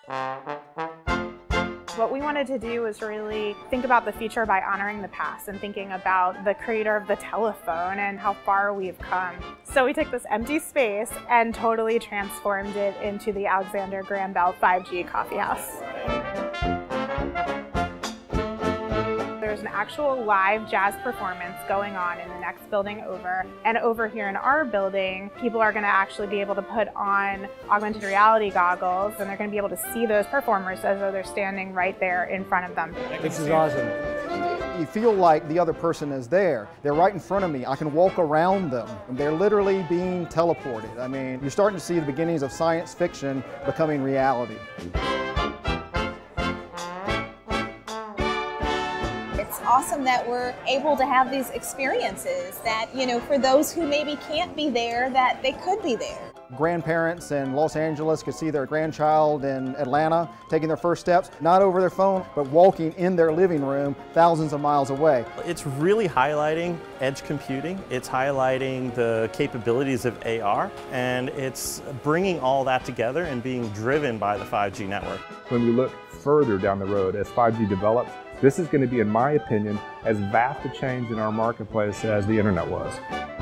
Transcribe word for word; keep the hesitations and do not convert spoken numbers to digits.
What we wanted to do was really think about the future by honoring the past and thinking about the creator of the telephone and how far we've come. So we took this empty space and totally transformed it into the Alexander Graham Bell five G coffee house. There's an actual live jazz performance going on in the next building over. And over here in our building, people are going to actually be able to put on augmented reality goggles, and they're going to be able to see those performers as though they're standing right there in front of them. This is awesome. You feel like the other person is there. They're right in front of me. I can walk around them. They're literally being teleported. I mean, you're starting to see the beginnings of science fiction becoming reality. It's awesome that we're able to have these experiences that, you know, for those who maybe can't be there, that they could be there. Grandparents in Los Angeles could see their grandchild in Atlanta taking their first steps, not over their phone, but walking in their living room thousands of miles away. It's really highlighting edge computing. It's highlighting the capabilities of A R, and it's bringing all that together and being driven by the five G network. When we look further down the road as five G develops, this is going to be, in my opinion, as vast a change in our marketplace as the internet was.